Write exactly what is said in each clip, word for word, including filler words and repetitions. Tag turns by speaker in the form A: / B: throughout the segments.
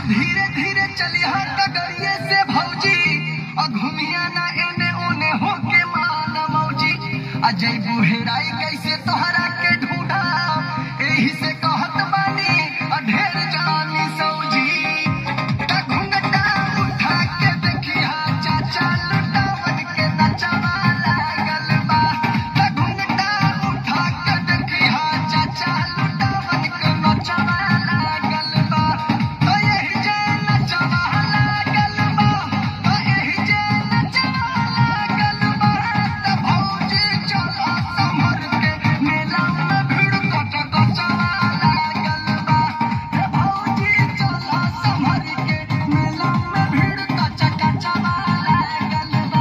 A: धीरे धीरे चलिया डगरिए से भौजी और घूमिया ना एने ओने होके माना मौजी अजय बुहेराई कैसे तोहरा के ढूंढा एही से कहत बानी ढेर जानी सौजी घुंघटा उठा के देखिया चाचा लुटावन के नचवा लागल बा घुंघटा उठा के देखिया चाचा लुटावन के नचवा लागल बा यही जे नचवा लागल बा यही जे नचवा लागल बा त भौजी चला संभर के मेला में भीड़ कट कचवा लागल बा भौजी चला संभर के मेला में भीड़ कच कचवा लागल बा।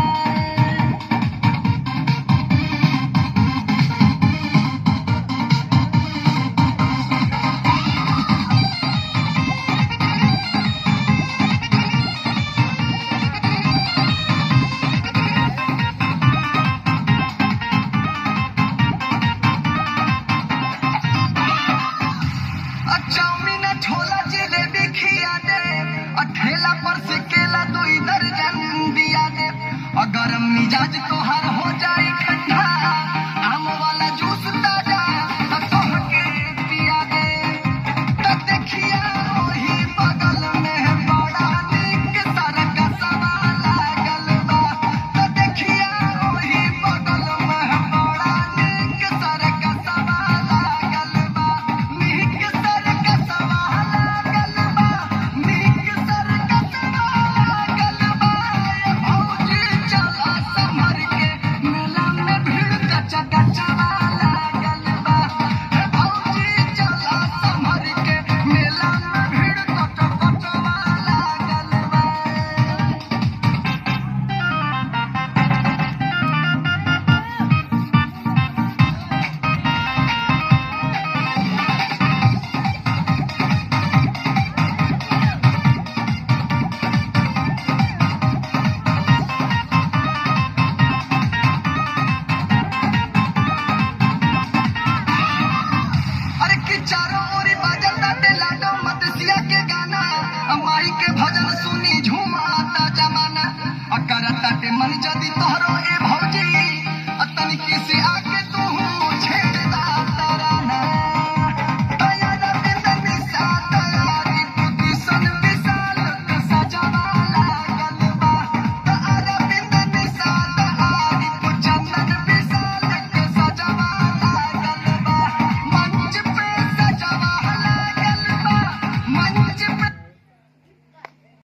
A: चाउमीन छोला जिलेबी खिया दे ठेला पर से केला दो इधर जन दिया दे अगर मिजाज तोहर हो जाए ठंडा